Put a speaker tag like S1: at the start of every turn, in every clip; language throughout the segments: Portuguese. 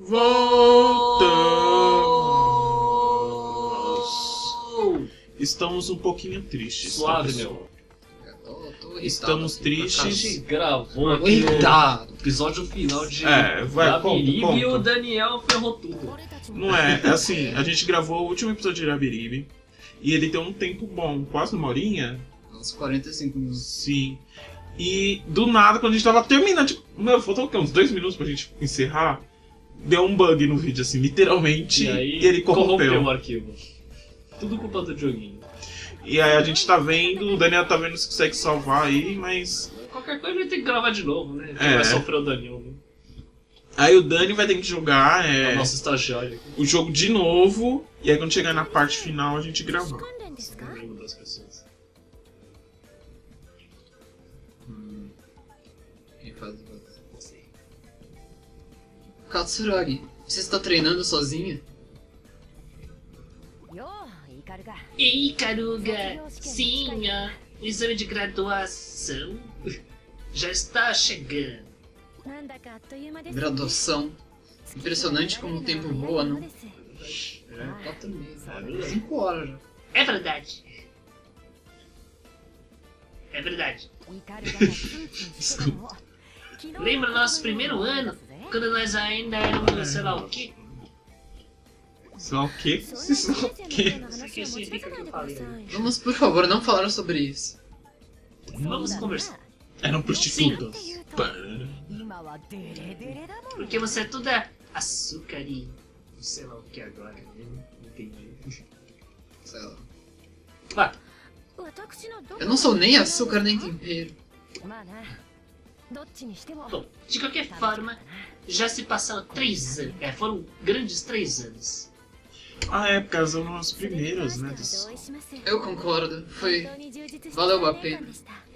S1: Voltamos! Estamos um pouquinho tristes.
S2: Suave, meu.
S1: Estamos
S2: A
S1: tristes.
S2: gente gravou aqui o episódio final de Rabiribe e o Daniel ferrou tudo.
S1: Não é, assim, a gente gravou o último episódio de Rabiribe e ele tem um tempo bom, quase uma horinha.
S3: Uns 45 minutos.
S1: Sim. E do nada, quando a gente tava terminando, tipo, meu, faltou o quê? Uns 2 minutos pra gente encerrar. Deu um bug no vídeo, assim, literalmente.
S2: E aí
S1: ele corrompeu
S2: o arquivo. Tudo culpa do joguinho.
S1: E aí a gente tá vendo, o Daniel tá vendo se consegue salvar aí, mas...
S2: Qualquer coisa a gente tem que gravar de novo, né?
S1: É.
S2: Vai sofrer o Daniel, né?
S1: Aí o Dani vai ter que jogar
S2: É o nosso estagiário.
S1: o jogo de novo. E aí quando chegar na parte final a gente grava.
S2: Não lembro das pessoas.
S3: Quem faz o Katsuragi, você está treinando sozinha?
S4: Ei, Karuga! Sim, o exame de graduação já está chegando.
S3: Graduação. Impressionante como o tempo voa, não? 4 meses. 5 horas já.
S4: É verdade. É verdade.
S1: Desculpa.
S4: Lembra do nosso primeiro ano? Quando nós ainda éramos, sei lá o quê?
S1: Sei lá o quê? Sei lá o quê?
S4: Isso aqui significa que eu falei.
S3: Vamos, por favor, não falar sobre isso.
S4: Vamos conversar.
S1: Eram prostitutas.
S4: Porque você é toda açúcar e sei lá o que agora, né? Não entendi.
S3: Sei lá.
S4: Vá.
S3: Eu não sou nem açúcar nem tempero.
S4: Bom, de qualquer forma, já se passaram 3 anos. Foram grandes 3 anos.
S1: Ah, é, porque elas eram as primeiras, né?
S3: Eu concordo. Valeu a pena.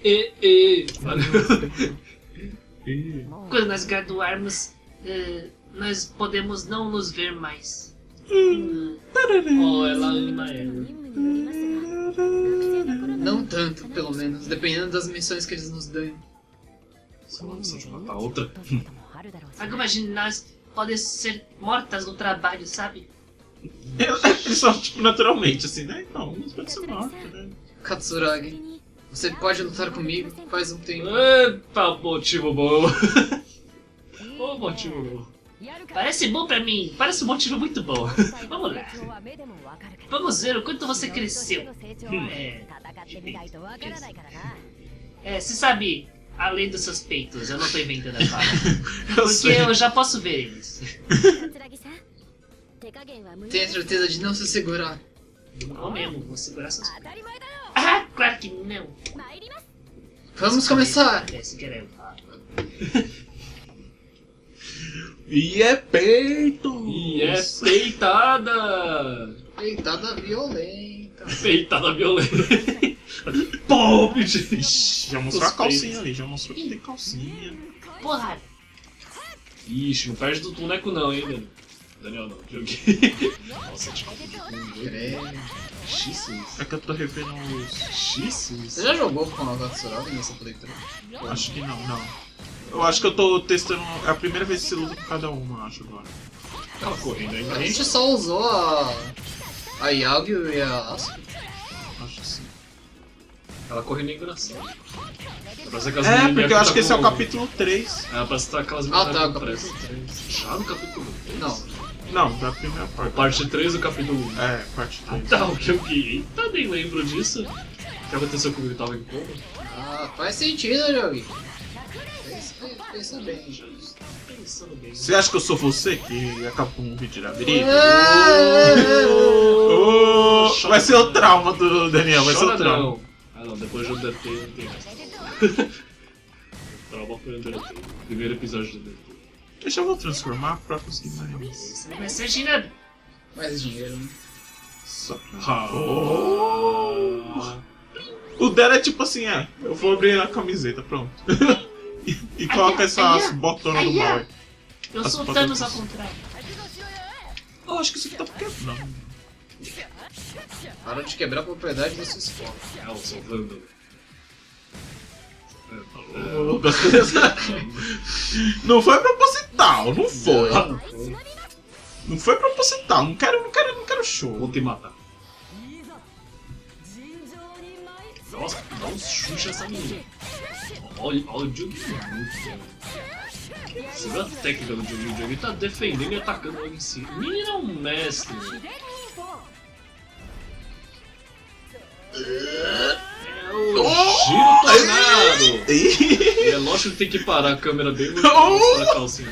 S4: Quando nós graduarmos, nós podemos não nos ver mais.
S2: Oh, ela ama ela.
S3: Não tanto, pelo menos, dependendo das missões que eles nos dão.
S2: Só uma opção de matar outra.
S4: Algumas de nós podem ser mortas no trabalho, sabe?
S1: Só, tipo, naturalmente, assim, né? Não, não pode ser morta, né?
S3: Katsuragi, você pode lutar comigo? Faz um tempo.
S2: Eita, motivo bom. Ô, motivo bom.
S4: Parece bom pra mim, parece um motivo muito bom. Vamos lá. Vamos ver o quanto você cresceu. Você sabe, além dos seus peitos, eu não tô inventando a fala. Porque eu já posso ver eles.
S3: Tenha certeza de não se segurar.
S4: Não mesmo, vou segurar seus peitos. Ah, claro que não.
S3: Vamos começar!
S4: Se quer eu falo.
S1: E é peito!
S2: E é peitada!
S3: Peitada violenta.
S2: Peitada violenta. Pô, bicho.
S1: Ixi, já mostrou a calcinha ali, já mostrou que tem calcinha.
S4: Porra,
S2: Ixi, não perde do boneco não, hein, Daniel. Daniel não, joguei. Nossa, tipo,
S1: É que eu tô revendo os...
S3: Você já jogou com a Katsuragi nessa playthrough?
S1: Acho que não. Eu acho que eu tô testando... É a primeira vez que você luta com cada uma, eu acho, agora.
S2: Ela correndo aí,
S3: A gente só usou a Yagyu e a Asuka.
S1: Acho que sim.
S2: Ela correndo é engraçado.
S1: É, porque eu acho que esse é o capítulo 3.
S2: É, parece que tá aquelas
S3: Ah, tá,
S2: com
S3: capítulo
S2: pressa.
S3: 3.
S2: Já no capítulo 3?
S3: Não.
S1: Não, da primeira parte.
S2: Parte 3 do capítulo 1.
S1: É, parte 3.
S2: Tá, o que eu vi. Eita, nem lembro disso. O que aconteceu comigo? Eu tava em coma.
S3: Ah, faz sentido, Jogi. Pensa bem.
S2: Pensando bem.
S1: Você acha que eu sou você que acabou com um vídeo de Rabiribe? Vai ser o trauma do Daniel, vai ser o trauma.
S2: Não. Ah não, depois do DT não tem mais. Trauma foi o DT. Primeiro episódio do DT.
S1: Deixa eu vou transformar pra conseguir mais.
S4: você não vai ser girando.
S3: Mais dinheiro, né?
S1: Só pra... O dela é tipo assim, eu vou abrir a camiseta, pronto. e coloca essas botonas do mal aí.
S4: Eu
S1: As
S4: sou
S1: botonas.
S4: Thanos ao contrário.
S1: Eu acho que isso aqui tá quebrando.
S3: Para de quebrar a propriedade dos seus focos.
S2: Ah, eu sou Vando.
S1: Não foi proposital, não foi.
S3: Não foi.
S1: Não foi proposital, não quero show.
S2: Vou te matar. Nossa, dá uns Xuxa essa menina. Olha o Jung muito. Você viu a técnica do Jung? O Jung tá defendendo e atacando logo em cima. O menino é um mestre. É o Giro Tornado. É lógico que tem que parar a câmera bem muito pra cá assim.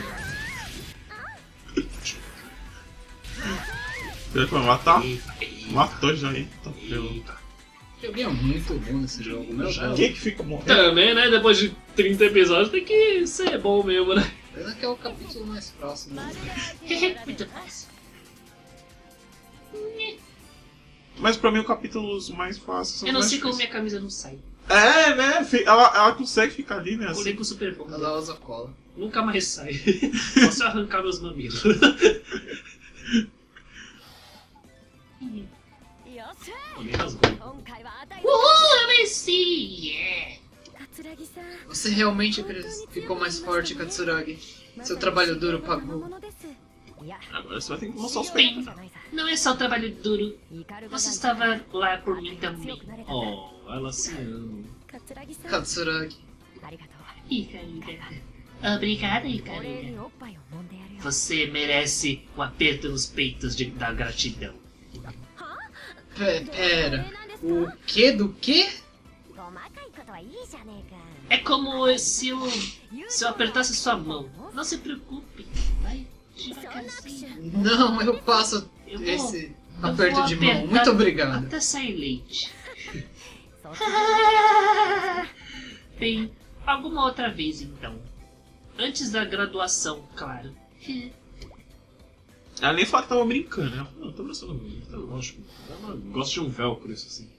S1: Será que vai matar? Matou já, hein?
S3: Joguei é muito bom nesse jogo, meu Deus.
S1: Quem que fica morrendo?
S2: Também, né? Depois de 30 episódios tem que ser bom mesmo, né?
S3: Pena que é o capítulo mais próximo.
S4: Muito fácil.
S1: Mas pra mim, os capítulos mais fáceis são
S4: Eu não
S1: mais
S4: sei como
S1: difíceis.
S4: minha camisa não sai.
S1: É, né? Ela consegue ficar ali, né?
S4: Colei
S1: Assim.
S4: com super bom.
S3: Ela usa cola.
S4: Nunca mais sai. Só se eu arrancar meus mamilos.
S2: Alguém rasgou.
S4: Eu venci! Yeah!
S3: Você realmente ficou mais forte, Katsuragi. Seu trabalho duro pagou.
S1: Agora você vai ter que mostrar os peitos.
S4: Bem, não é só trabalho duro. Você estava lá por mim também.
S2: Oh, ela se ama.
S3: Katsuragi.
S4: Ikaruga. Obrigada, Ikaruga. Você merece um aperto nos peitos da gratidão.
S3: Pera. O quê do quê?
S4: É como se eu apertasse sua mão. Não se preocupe. Vai, devagarzinho.
S3: Não, eu passo
S4: Eu vou-
S3: esse
S4: eu
S3: aperto
S4: vou
S3: de mão.
S4: apertar
S3: Muito obrigado.
S4: Até sair leite. Bem, alguma outra vez então. Antes da graduação, claro.
S1: Ela nem fala que tava brincando, né? Não, tô brincando muito.
S2: Tá lógico. Ela gosta de um velcro, isso assim.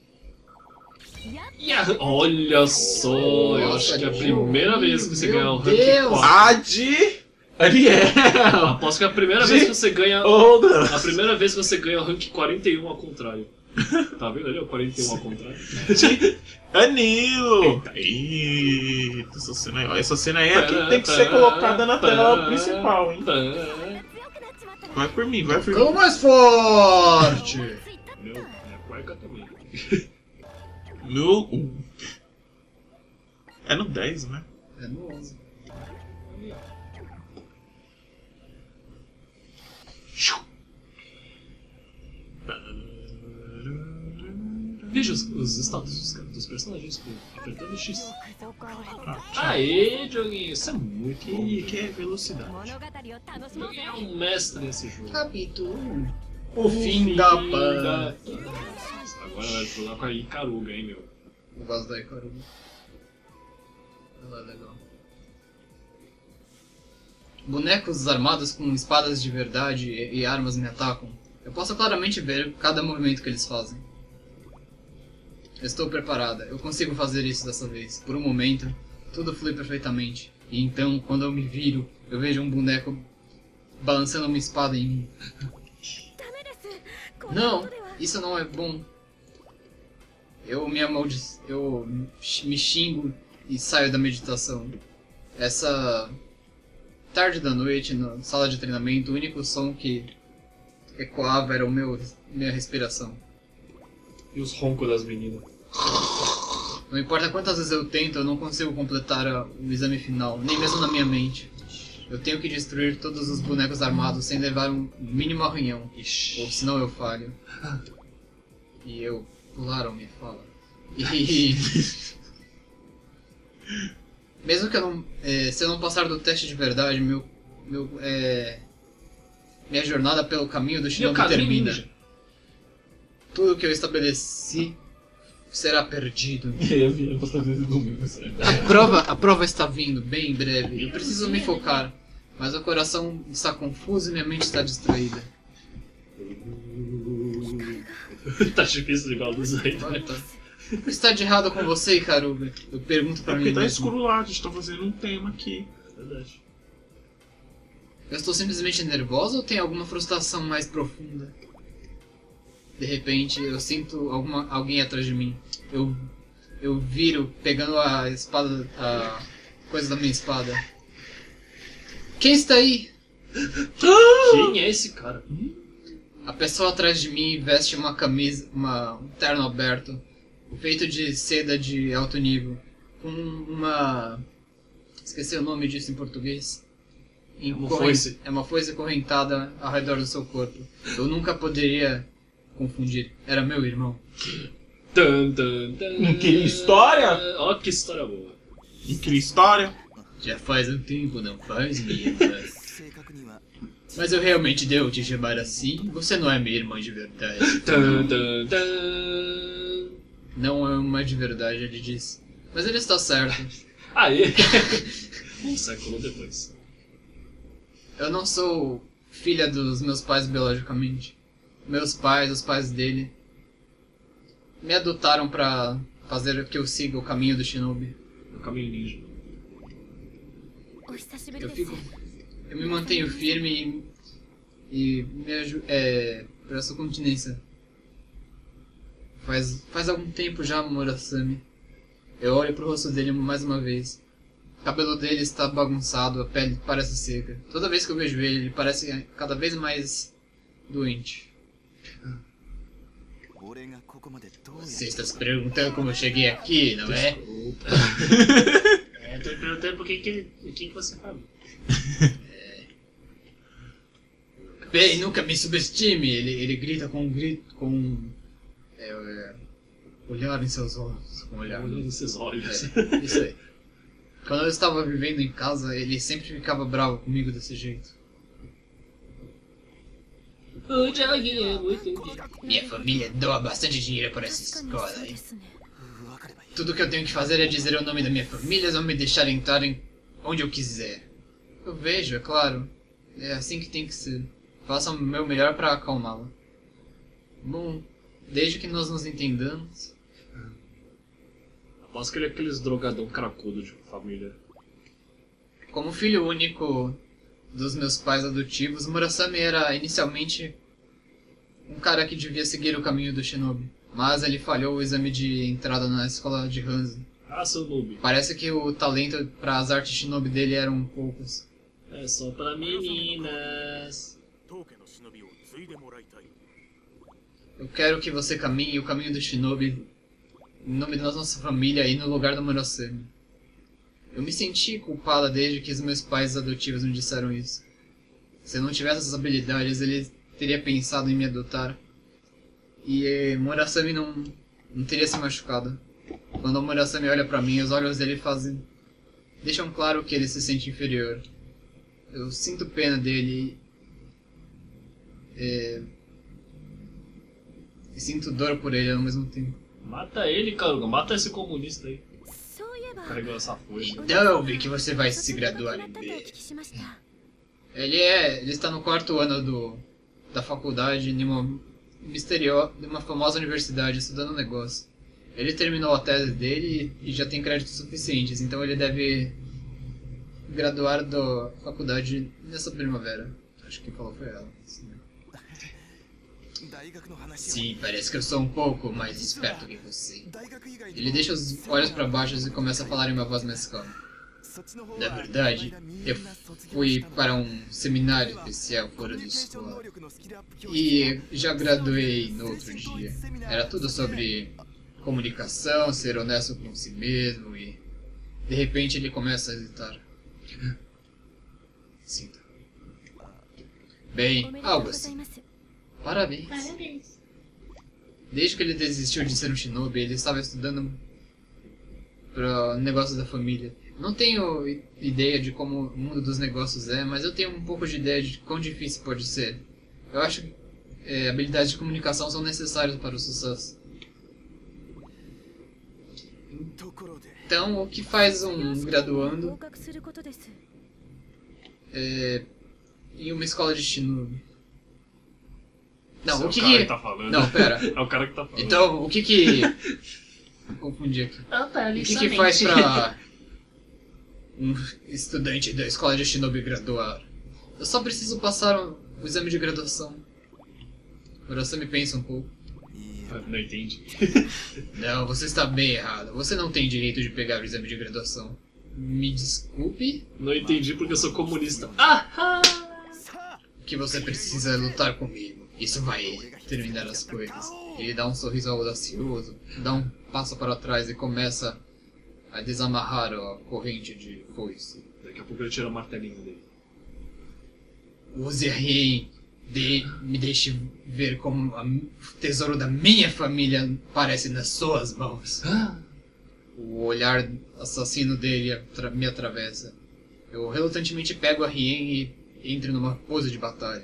S2: Olha só, eu acho que é a primeira vez que você
S3: Meu
S2: ganha o rank
S3: Deus.
S2: 4.
S1: A de Ariel!
S2: Aposto que é a primeira vez que você ganha.
S1: Oh, Deus.
S2: A primeira vez que você ganha o rank 41 ao contrário. Tá vendo ali? O 41 ao contrário.
S1: De Anilo! Eita, essa cena aí é que tem que ser colocada na tela principal, hein? Vai por mim, vai por mim.
S3: Ficou mais forte!
S2: Meu, minha cueca também.
S1: No 1. É no 10, né?
S3: É no 11.
S2: Veja os status dos personagens apertando X. Aê, Dioguinho, isso é muito bom.
S1: Que é velocidade.
S2: Dioguinho é um mestre nesse jogo.
S3: Capítulo 1. O fim da paz.
S2: Agora vai jogar com a Ikaruga, hein, meu.
S3: Eu gosto da Ikaruga. Ela é legal. Bonecos armados com espadas de verdade e armas me atacam. Eu posso claramente ver cada movimento que eles fazem. Eu estou preparada. Eu consigo fazer isso dessa vez. Por um momento, tudo flui perfeitamente. E então, quando eu me viro, eu vejo um boneco balançando uma espada em mim. Não, isso não é bom. Eu me xingo e saio da meditação. Essa tarde da noite, na sala de treinamento, o único som que ecoava era minha respiração.
S2: E os roncos das meninas.
S3: Não importa quantas vezes eu tento, eu não consigo completar o exame final, nem mesmo na minha mente. Eu tenho que destruir todos os bonecos armados sem levar um mínimo arranhão,
S2: Ixi.
S3: ou senão eu falho. E eu... Pularam minha fala. E... mesmo que eu não... se eu não passar do teste de verdade, minha jornada pelo caminho do Shinobi termina.
S2: ninja.
S3: Tudo que eu estabeleci será perdido.
S2: Eu vi a postagem do domingo, sério.
S3: A prova está vindo bem em breve. Eu preciso me focar, mas o coração está confuso e minha mente está distraída.
S2: Tá difícil igual dos aí, né?
S3: O que está de errado com você, Ikaruga? Eu pergunto
S1: É
S3: pra
S1: porque
S3: mim
S1: tá
S3: mesmo.
S1: escuro lá, a gente tá fazendo um tema aqui.
S2: Verdade.
S3: Eu estou simplesmente nervosa ou tem alguma frustração mais profunda? De repente, eu sinto alguém atrás de mim. Eu viro, pegando a espada, a coisa da minha espada. Quem está aí?
S2: Quem é esse cara?
S3: A pessoa atrás de mim veste uma camisa, um terno aberto, feito de seda de alto nível, com uma... esqueci o nome disso em português.
S2: Uma foice.
S3: É uma foice acorrentada ao redor do seu corpo. Eu nunca poderia confundir. Era meu irmão.
S1: Que história!
S2: Ó, que história boa.
S1: Que história!
S3: Já faz um tempo, não faz, minha irmã? Mas eu realmente devo te chamar assim? Você não é minha irmã de verdade. Não é uma de verdade, ele disse. Mas ele está certo.
S2: Aê! Um século depois.
S3: Eu não sou filha dos meus pais biologicamente. Meus pais, os pais dele, me adotaram pra fazer que eu siga o caminho do Shinobi.
S2: O caminho ninja.
S3: Eu me mantenho firme e presto continência. Faz algum tempo já, Murasame. Eu olho pro rosto dele mais uma vez. O cabelo dele está bagunçado, a pele parece seca. Toda vez que eu vejo ele, ele parece cada vez mais doente. Você está se perguntando como eu cheguei aqui, não é?
S4: Tô me perguntando por que você falou.
S3: Bem, nunca me subestime. Ele grita com um grito, olhar em seus olhos.
S2: Olhando nos seus olhos.
S3: Isso aí. Quando eu estava vivendo em casa, ele sempre ficava bravo comigo desse jeito. Minha família doa bastante dinheiro para essa escola, hein? Tudo que eu tenho que fazer é dizer o nome da minha família, eles vão me deixar entrar onde eu quiser. Eu vejo, é claro. É assim que tem que ser. Faça o meu melhor para acalmá-la. Bom, desde que nós nos entendamos...
S2: Aposto que ele é aqueles drogadão cracudo de família.
S3: Como filho único dos meus pais adotivos, Murasame era inicialmente um cara que devia seguir o caminho do Shinobi. Mas ele falhou o exame de entrada na escola de Hanzo.
S2: Ah, seu noob.
S3: Parece que o talento para as artes Shinobi dele eram poucos.
S2: É só para meninas.
S3: Eu quero que você caminhe o caminho do Shinobi em nome da nossa família e no lugar do Murasame. Eu me senti culpada desde que os meus pais adotivos me disseram isso. Se eu não tivesse essas habilidades, ele teria pensado em me adotar. E Murasame não teria se machucado. Quando o Murasame olha pra mim, os olhos dele deixam claro que ele se sente inferior. Eu sinto pena dele. E sinto dor por ele ao mesmo tempo.
S2: Mata ele, Karuga. Mata esse comunista aí. Carregou essa foice.
S3: Então eu vi que você vai se graduar em B. Ele está no 4º ano da faculdade de uma famosa universidade estudando negócio. Ele terminou a tese dele e já tem créditos suficientes, então ele deve graduar da faculdade nessa primavera. Acho que quem falou foi ela. Sim, parece que eu sou um pouco mais esperto que você. Ele deixa os olhos para baixo e começa a falar em uma voz mais calma. Na verdade, eu fui para um seminário especial fora da escola. E já graduei no outro dia. Era tudo sobre comunicação, ser honesto com si mesmo e... De repente ele começa a hesitar. Sinto. Bem, algo assim. Parabéns. Desde que ele desistiu de ser um shinobi, ele estava estudando para negócios da família. Não tenho ideia de como o mundo dos negócios é, mas eu tenho um pouco de ideia de quão difícil pode ser. Eu acho que habilidades de comunicação são necessárias para o sucesso. Então, o que faz um graduando em uma escola de shinobi? Não, o que
S2: que tá falando.
S3: Não, pera.
S2: É o cara que tá falando.
S3: Então, o que confundi aqui. O que faz pra um estudante da escola de shinobi graduar? Eu só preciso passar o exame de graduação. Murasame pensa um pouco.
S2: Não entendi.
S3: Não, você está bem errado. Você não tem direito de pegar o exame de graduação. Me desculpe?
S2: Não entendi porque eu sou comunista. Ah!
S3: que você precisa lutar comigo. Isso vai terminar as coisas. Ele dá um sorriso audacioso, dá um passo para trás e começa a desamarrar a corrente de foice.
S2: Daqui a pouco ele tira o martelinho dele.
S3: Use a Rien, me deixe ver como o tesouro da minha família aparece nas suas mãos. O olhar assassino dele me atravessa. Eu relutantemente pego a Rien e entro numa pose de batalha.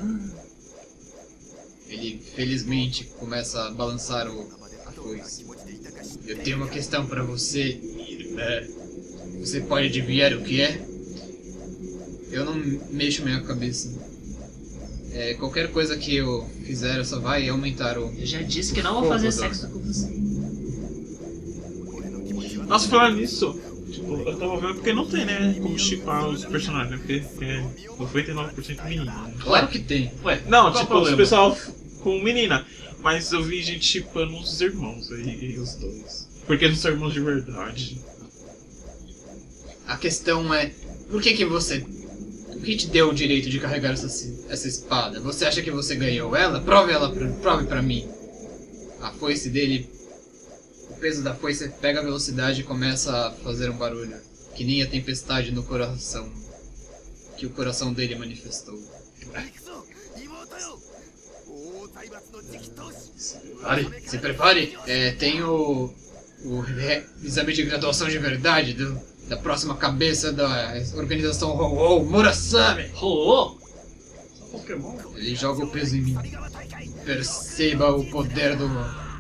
S3: Ele felizmente começa a balançar a foice. Eu tenho uma questão para você. Você pode adivinhar o que é? Eu não mexo minha cabeça. Qualquer coisa que eu fizer só vai aumentar o...
S4: Eu já disse que não vou fazer sexo com você.
S1: Nossa, falando nisso, tipo, eu tava vendo porque não tem, né, como chipar os personagens, né? Porque é 99% menina. Né?
S3: Claro que tem.
S2: Ué,
S1: Não,
S2: qual
S1: tipo,
S2: o
S1: os
S2: problema?
S1: pessoal com menina. Mas eu vi gente chipando os irmãos aí, os dois. Porque eles são irmãos de verdade.
S3: A questão é... Por que você... O que te deu o direito de carregar essa espada? Você acha que você ganhou ela? Prove pra mim. A foice dele... O peso da foice pega a velocidade e começa a fazer um barulho. Que nem a tempestade no coração. Que o coração dele manifestou. Se prepare. Tem o exame de graduação de verdade da próxima cabeça da organização Ho-Oh, Murasame.
S2: Rolou? Só Pokémon?
S3: Ele joga o peso em mim. Perceba o poder do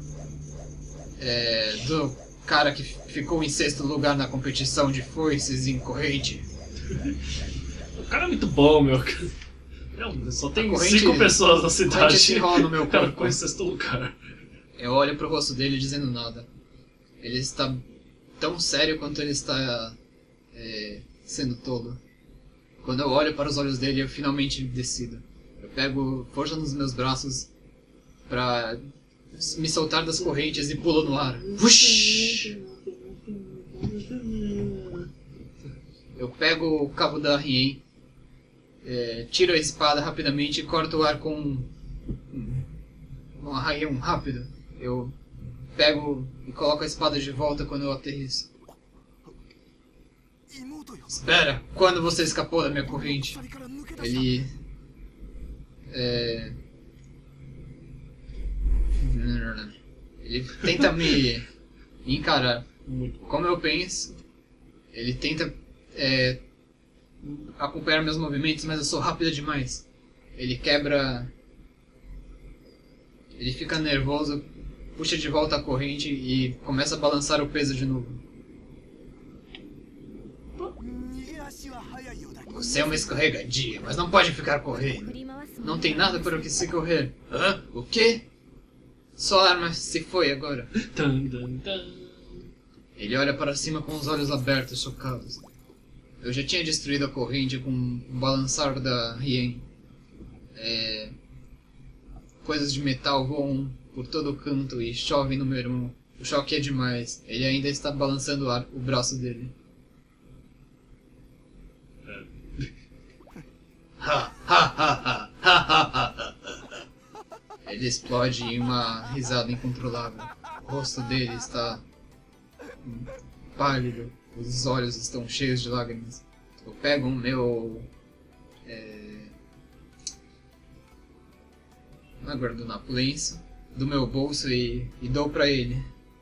S3: cara que ficou em 6º lugar na competição de foices em corrente.
S2: O cara é muito bom, meu. Não, só tem
S3: corrente-
S2: 5 pessoas na
S3: corrente
S2: cidade.
S3: se enrola no meu
S2: O cara
S3: corpo.
S2: ficou em 6º lugar.
S3: Eu olho pro rosto dele dizendo nada. Ele está tão sério quanto ele está sendo tolo. Quando eu olho para os olhos dele, eu finalmente decido. Eu pego força nos meus braços pra me soltar das correntes e pulo no ar. Vush! Eu pego o cabo da Rien, tiro a espada rapidamente e corto o ar com um arraião rápido. Eu pego e coloco a espada de volta quando eu aterriço. Espera! Quando você escapou da minha corrente? Ele... Ele tenta me encarar. Como eu penso, ele tenta acompanhar meus movimentos, mas eu sou rápido demais. Ele quebra... Ele fica nervoso, puxa de volta a corrente e começa a balançar o peso de novo. Você é uma escorregadia, mas não pode ficar correndo. Não tem nada para o que se correr. Hã? O quê? Sua arma se foi agora.
S2: Tan, tan, tan.
S3: Ele olha para cima com os olhos abertos, chocados. Eu já tinha destruído a corrente com o balançar da Rien. Coisas de metal voam por todo o canto e chovem no meu irmão. O choque é demais. Ele ainda está balançando o braço dele. Ele explode em uma risada incontrolável. O rosto dele está pálido, os olhos estão cheios de lágrimas. Eu pego o meu guardanapo lenço do meu bolso e dou pra ele.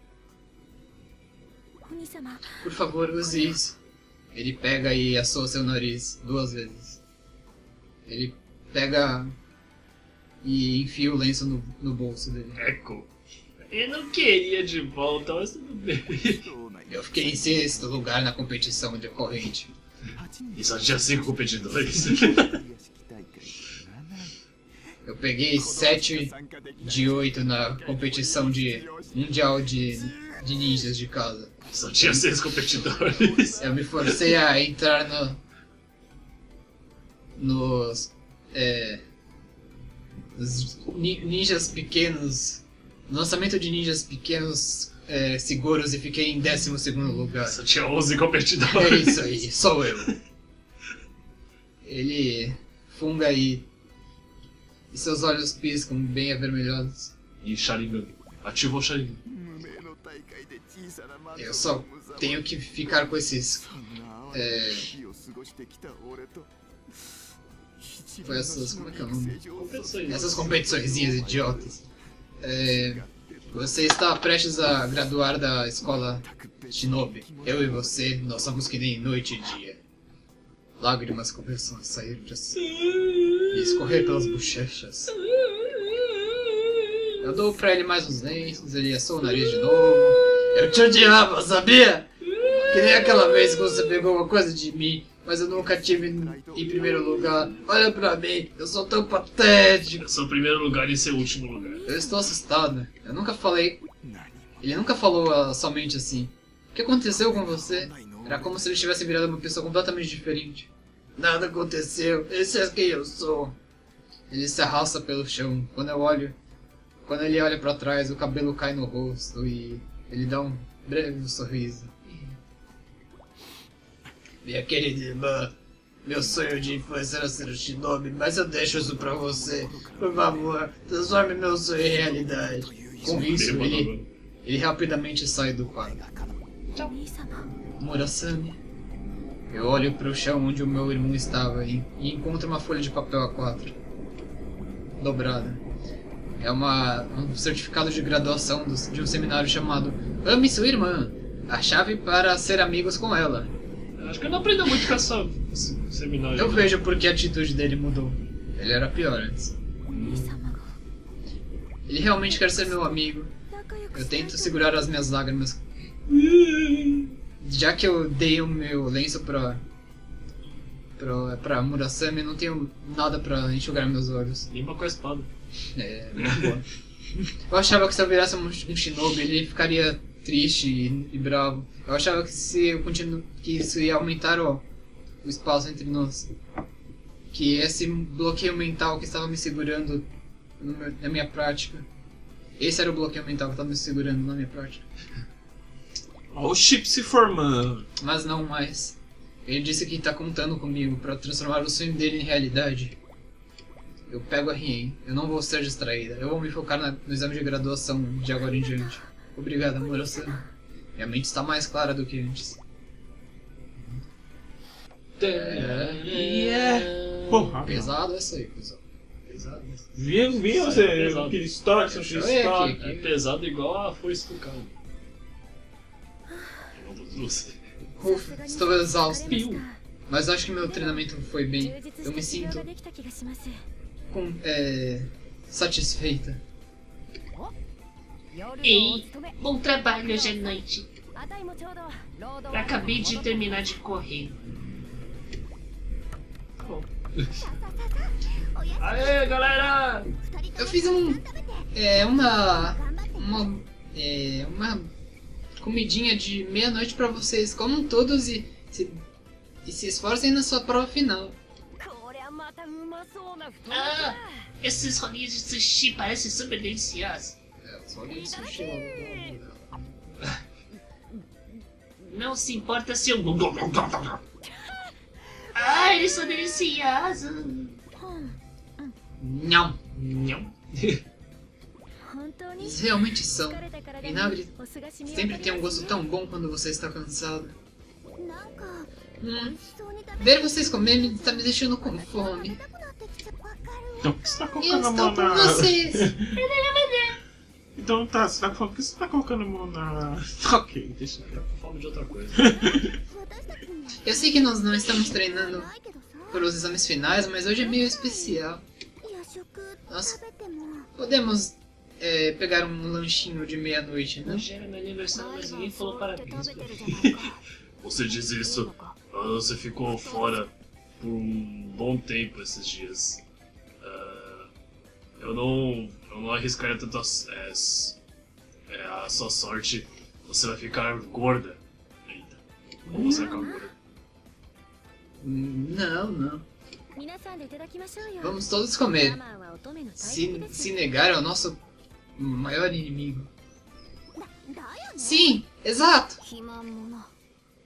S3: Por favor, use isso. Ele pega e assoa seu nariz 2 vezes. Ele pega e enfia o lenço no bolso dele.
S2: Eco. Eu não queria de volta, mas tudo bem.
S3: Eu fiquei em 6º lugar na competição de corrente.
S2: E só tinha 5 competidores.
S3: Eu peguei 7 de 8 na competição de mundial de ninjas de casa.
S2: Só tinha 6 competidores.
S3: Eu me forcei a entrar nos ninjas pequenos, no lançamento de ninjas pequenos seguros, e fiquei em 12º lugar.
S2: Só tinha 11
S3: É
S2: competidores.
S3: isso aí, sou eu. Ele funga e E seus olhos piscam bem avermelhados.
S2: E Sharingan. Ativou o Sharingan.
S3: Eu só tenho que ficar com esses... com essas... como é que é o nome? Essas competiçõezinhas idiotas. Você está prestes a graduar da escola Shinobi. Eu e você, nós somos que nem noite e dia. Lágrimas começam a sair e escorrer pelas bochechas. Eu dou pra ele mais uns lenços, ele assou o nariz de novo. Eu te odiava, sabia? Que nem aquela vez que você pegou uma coisa de mim, mas eu nunca tive em primeiro lugar. Olha pra mim, eu sou tão patético.
S2: Eu sou o primeiro lugar e seu último lugar.
S3: Eu estou assustado. Eu nunca falei... Ele nunca falou somente assim. O que aconteceu com você? Era como se ele tivesse virado uma pessoa completamente diferente. Nada aconteceu. Esse é quem eu sou. Ele se arrasta pelo chão. Quando ele olha pra trás, o cabelo cai no rosto e ele dá um breve sorriso. Minha querida irmã, meu sonho de infância era ser o Shinobi, mas eu deixo isso pra você. Por favor, transforme meu sonho em realidade. Com isso, ele rapidamente sai do quarto. Murasame. Eu olho para o chão onde o meu irmão estava e encontro uma folha de papel A4 dobrada. É um certificado de graduação de um seminário chamado Ame Sua Irmã, a chave para ser amigos com ela.
S2: Acho que eu não aprendo muito com esse seminário.
S3: Eu vejo porque a atitude dele mudou. Ele era pior antes. Ele realmente quer ser meu amigo. Eu tento segurar as minhas lágrimas. Já que eu dei o meu lenço pra Murasame, não tenho nada pra enxugar meus olhos.
S2: Limpa com a espada.
S3: Muito bom. Eu achava que se eu virasse um Shinobi, ele ficaria triste e bravo. Eu achava que isso ia aumentar o espaço entre nós. Que esse bloqueio mental que estava me segurando na minha prática. Esse era o bloqueio mental que estava me segurando na minha prática.
S1: Olha o chip se formando.
S3: Mas não mais. Ele disse que está contando comigo para transformar o sonho dele em realidade. Eu pego a Rien. Eu não vou ser distraída. Eu vou me focar no exame de graduação de agora em diante. Obrigado, Murasame. Minha mente está mais clara do que antes.
S1: Porra,
S3: Pesado essa aí, pesado.
S2: Pesado.
S1: Viu você aquele história que você história?
S2: É pesado igual a foice do carro. Eu não trouxe.
S3: Ufa, estou exausto. Mas acho que meu treinamento foi bem. Eu me sinto satisfeita.
S4: Ei, bom trabalho hoje à noite. Acabei de terminar de correr.
S2: Aê, galera!
S3: Eu fiz uma comidinha de meia-noite pra vocês. Comam todos e se esforcem na sua prova final.
S4: Ah, esses rolinhos de sushi parecem super deliciosos.
S3: Os rolinhos de sushi lá.
S4: Não se importa se eu... Ah, eles são deliciosos.
S3: Não.
S2: Não.
S3: Eles realmente são. Vinagre sempre tem um gosto tão bom quando você está cansado. Ver vocês comerem está me deixando com fome.
S1: Então por que você tá
S3: Eu
S1: colocando a
S3: estou
S1: mão
S3: com
S1: na...
S3: vocês.
S1: Então tá, por que você tá colocando a mão na... Ok, deixa eu...
S2: Fome de outra coisa.
S3: Eu sei que nós não estamos treinando para os exames finais, mas hoje é meio especial. Nós podemos pegar um lanchinho de meia-noite, né?
S4: Hoje era meu aniversário, mas ninguém falou parabéns pra mim.
S2: Você diz isso, você ficou fora por um bom tempo esses dias. Eu não arriscaria tanto a sua sorte. Você vai ficar gorda. Eita. Ou você vai ficar gorda.
S3: Não. Vamos todos comer. Se negar é o nosso maior inimigo. Sim, exato.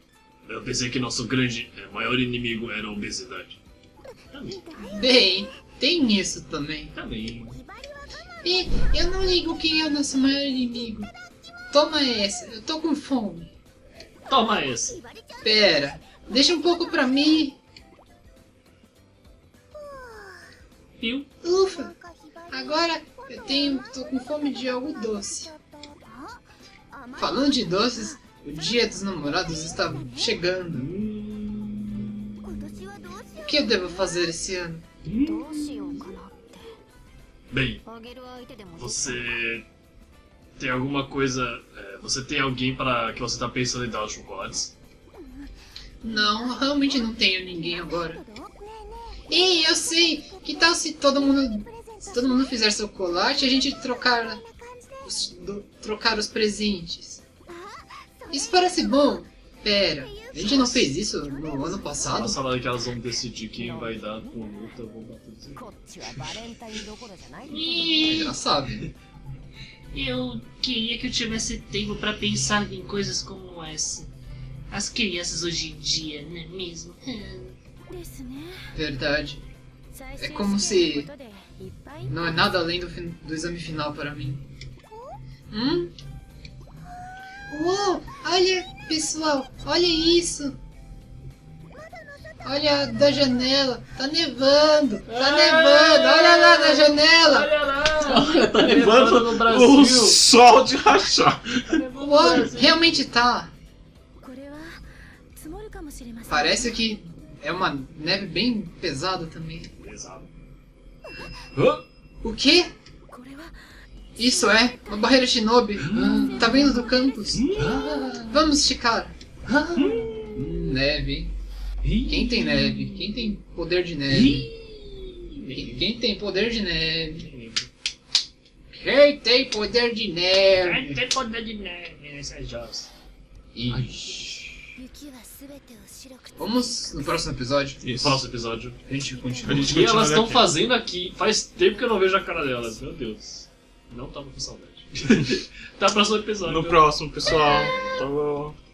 S2: Eu pensei que nosso maior inimigo era a obesidade.
S3: Bem, Tem isso também.
S2: Também.
S3: E eu não ligo quem é o nosso maior inimigo. Toma essa, eu tô com fome.
S2: Toma esse.
S3: Pera, deixa um pouco pra mim.
S2: Viu?
S3: Ufa, agora tô com fome de algo doce. Falando de doces, o dia dos namorados está chegando. O que eu devo fazer esse ano?
S2: Bem, você tem alguma coisa... você tem alguém para que você tá pensando em dar os chocolates?
S3: Não, realmente não tenho ninguém agora. Ei, eu sei! Que tal se todo mundo fizer chocolate e a gente trocar os presentes? Isso parece bom! Pera, a gente não fez isso no ano passado?
S2: Nossa, lá que elas vão decidir quem vai dar com luta, eu vou dar tudo isso.
S3: Já sabe.
S4: Eu queria que eu tivesse tempo pra pensar em coisas como essa. As crianças hoje em dia, não é mesmo?
S3: Verdade. É como se não é nada além do exame final para mim. Uou! Olha, pessoal! Olha isso! Olha da janela! Tá nevando! Tá nevando! Olha lá na janela!
S2: Olha lá!
S1: Tá levando
S2: no Brasil!
S1: o sol de rachar.
S3: Uou! Realmente tá! Parece que é uma neve bem pesada também.
S2: Pesado.
S3: O quê? Isso é uma barreira shinobi. Tá vindo do campus. Vamos esticar. Neve. Quem tem neve? Quem tem poder de neve? Quem tem poder de neve? Quem tem poder de neve?
S4: Tem poder de neve nessas jogos.
S3: Vamos no próximo episódio.
S1: Isso.
S2: Próximo episódio.
S3: A gente continua.
S1: A gente
S2: O que
S1: continua
S2: elas estão
S1: aqui.
S2: fazendo aqui? Faz tempo que eu não vejo a cara delas. Meu Deus. Não tava com saudade. Até o próximo episódio.
S1: No próximo, pessoal. Falou.